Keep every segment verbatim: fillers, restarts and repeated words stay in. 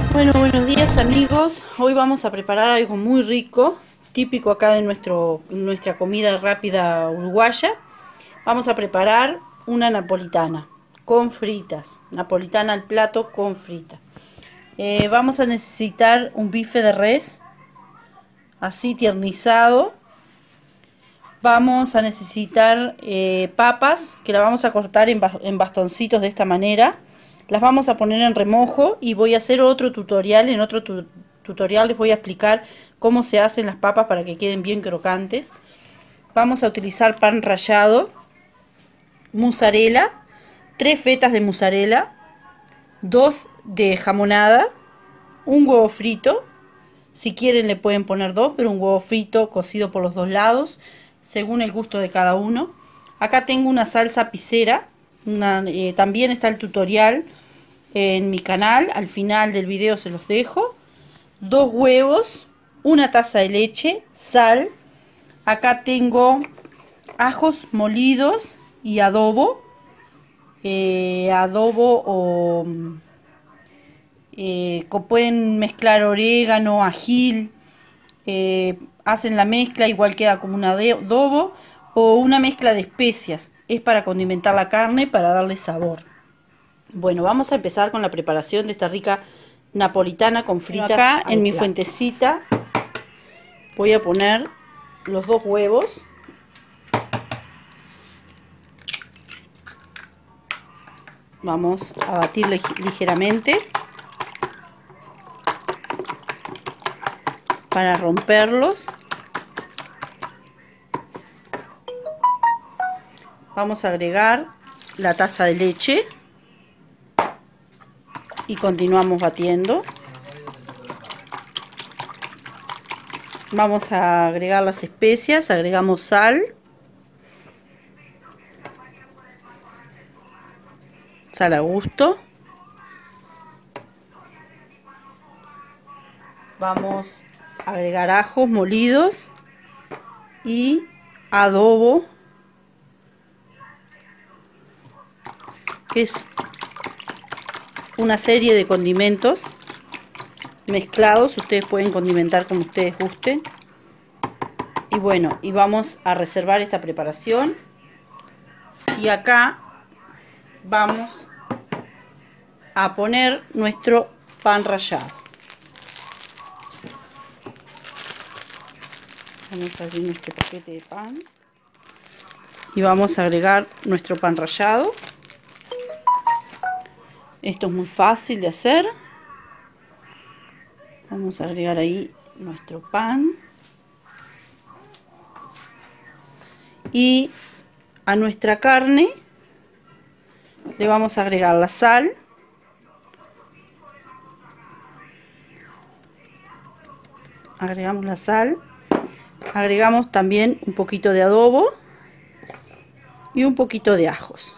Bueno, buenos días amigos. Hoy vamos a preparar algo muy rico, típico acá de nuestro, nuestra comida rápida uruguaya. Vamos a preparar una napolitana con fritas, napolitana al plato con frita. Eh, vamos a necesitar un bife de res, así tiernizado. Vamos a necesitar eh, papas, que las vamos a cortar en, en bastoncitos de esta manera. Las vamos a poner en remojo y voy a hacer otro tutorial. En otro tu tutorial les voy a explicar cómo se hacen las papas para que queden bien crocantes. Vamos a utilizar pan rallado, mozzarella, tres fetas de mozzarella, dos de jamonada, un huevo frito. Si quieren le pueden poner dos, pero un huevo frito cocido por los dos lados, según el gusto de cada uno. Acá tengo una salsa pisera. Una, eh, también está el tutorial en mi canal, al final del video se los dejo. Dos huevos, una taza de leche, sal. Acá tengo ajos molidos y adobo. Eh, adobo o eh, pueden mezclar orégano, ajil. Eh, hacen la mezcla, igual queda como un adobo o una mezcla de especias. Es para condimentar la carne, para darle sabor. Bueno, vamos a empezar con la preparación de esta rica napolitana con fritas. Acá en mi fuentecita voy a poner los dos huevos. Vamos a batir ligeramente para romperlos. Vamos a agregar la taza de leche y continuamos batiendo. Vamos a agregar las especias, agregamos sal, sal a gusto. Vamos a agregar ajos molidos y adobo, que es una serie de condimentos mezclados. Ustedes pueden condimentar como ustedes gusten. Y bueno, y vamos a reservar esta preparación. Y acá vamos a poner nuestro pan rallado. Vamos a abrir nuestro paquete de pan y vamos a agregar nuestro pan rallado. Esto es muy fácil de hacer. Vamos a agregar ahí nuestro pan. Y a nuestra carne le vamos a agregar la sal. Agregamos la sal. Agregamos también un poquito de adobo y un poquito de ajos.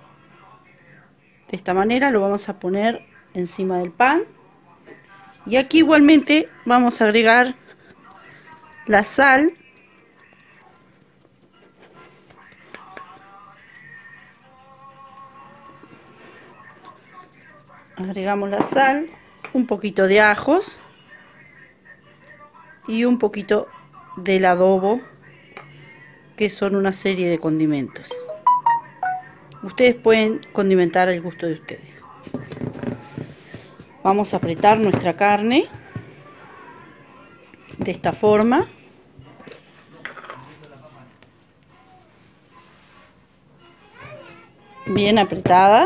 De esta manera lo vamos a poner encima del pan. Y aquí igualmente vamos a agregar la sal. Agregamos la sal, un poquito de ajos y un poquito del adobo, que son una serie de condimentos. Ustedes pueden condimentar al gusto de ustedes. Vamos a apretar nuestra carne de esta forma. Bien apretada.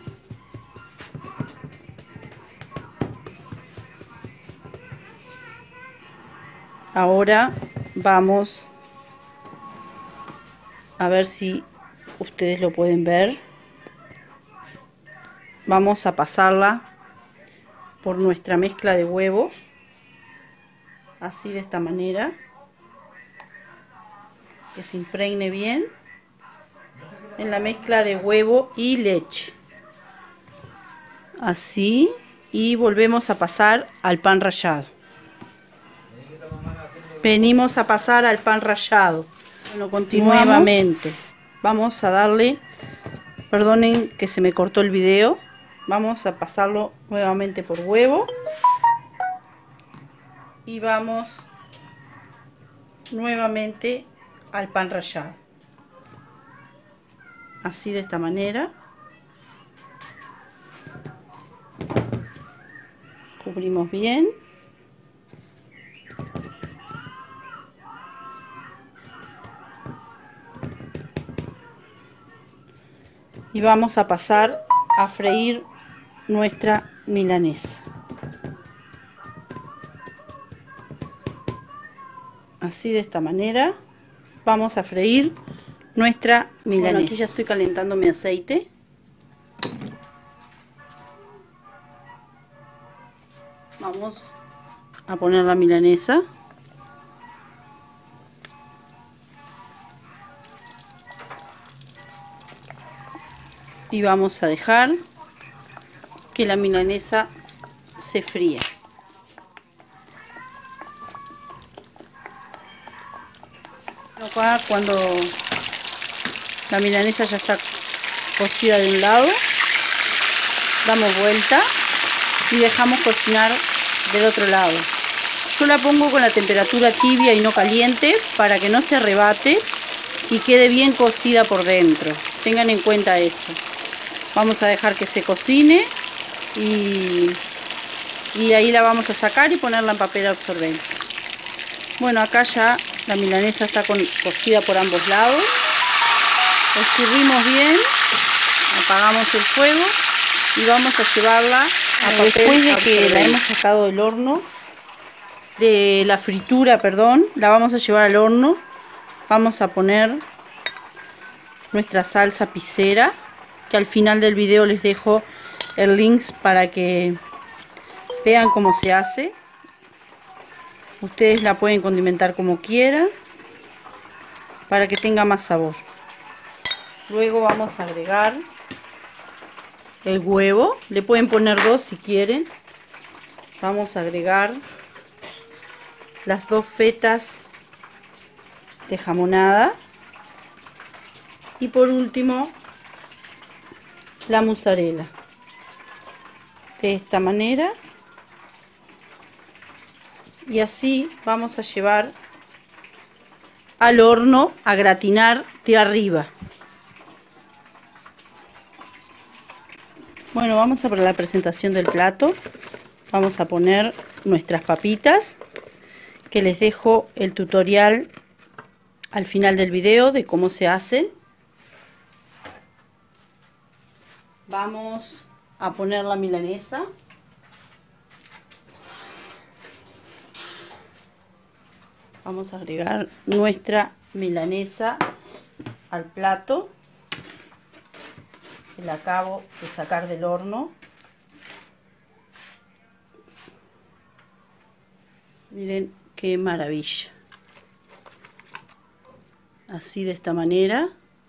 Ahora vamos a ver si ustedes lo pueden ver. Vamos a pasarla por nuestra mezcla de huevo, así de esta manera, que se impregne bien en la mezcla de huevo y leche, así, y volvemos a pasar al pan rallado. Venimos a pasar al pan rallado. Bueno, continuamos. Nuevamente vamos a darle, perdonen que se me cortó el video, vamos a pasarlo nuevamente por huevo y vamos nuevamente al pan rallado, así de esta manera. Cubrimos bien. Y vamos a pasar a freír nuestra milanesa. Así de esta manera vamos a freír nuestra milanesa. Bueno, aquí ya estoy calentando mi aceite. Vamos a poner la milanesa. Y vamos a dejar que la milanesa se fría. Acá, cuando la milanesa ya está cocida de un lado, damos vuelta y dejamos cocinar del otro lado. Yo la pongo con la temperatura tibia y no caliente para que no se arrebate y quede bien cocida por dentro. Tengan en cuenta eso. Vamos a dejar que se cocine y, y ahí la vamos a sacar y ponerla en papel absorbente. Bueno, acá ya la milanesa está con, cocida por ambos lados. Escurrimos bien, apagamos el fuego y vamos a llevarla a papel después de que la hemos sacado del horno, de la fritura, perdón, la vamos a llevar al horno. Vamos a poner nuestra salsa pisera, que al final del video les dejo el link para que vean cómo se hace. Ustedes la pueden condimentar como quieran para que tenga más sabor. Luego vamos a agregar el huevo. Le pueden poner dos si quieren. Vamos a agregar las dos fetas de jamonada. Y por último, la mozzarella. De esta manera. Y así vamos a llevar al horno a gratinar de arriba. Bueno, vamos a para la presentación del plato. Vamos a poner nuestras papitas, que les dejo el tutorial al final del video de cómo se hacen. Vamos a poner la milanesa. Vamos a agregar nuestra milanesa al plato que la acabo de sacar del horno. Miren qué maravilla. Así de esta manera.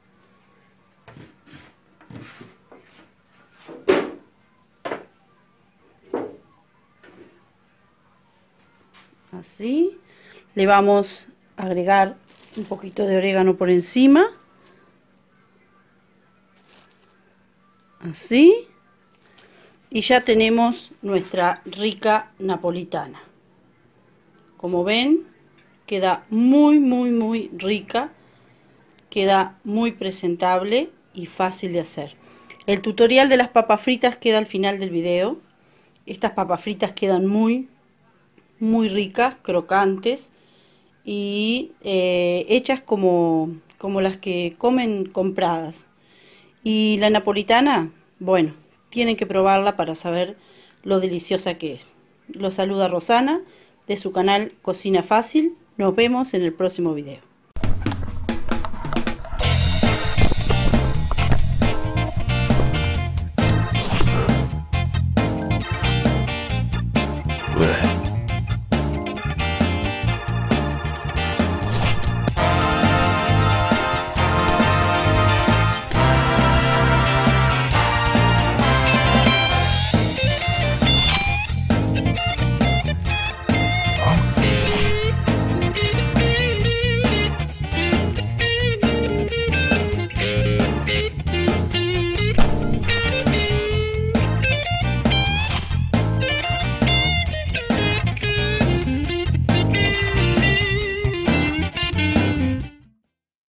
Así. Le vamos a agregar un poquito de orégano por encima. Así. Y ya tenemos nuestra rica napolitana. Como ven, queda muy, muy, muy rica. Queda muy presentable y fácil de hacer. El tutorial de las papas fritas queda al final del video. Estas papas fritas quedan muy, muy ricas, crocantes. Y eh, hechas como, como las que comen compradas. Y la napolitana, bueno, tienen que probarla para saber lo deliciosa que es. Los saluda Rosana de su canal Cocina Fácil. Nos vemos en el próximo video.